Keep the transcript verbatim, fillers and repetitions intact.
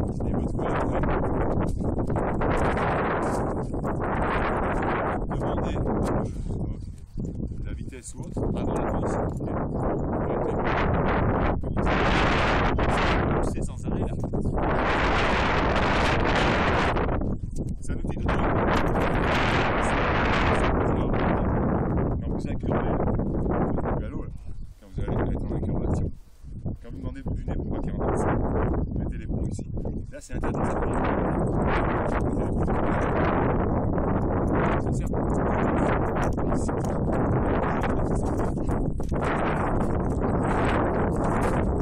C'est votre voie après. Demandez la vitesse ou autre avant la course. C'est sans arrêt là. C'est un outil de droit. Quand vous incurvez le galop, là, quand vous allez être en incurvation, quand vous demandez du nez pour à quarante-cinq, vous mettez les plombs ici. Là, c'est interdit. C'est ça. Ici.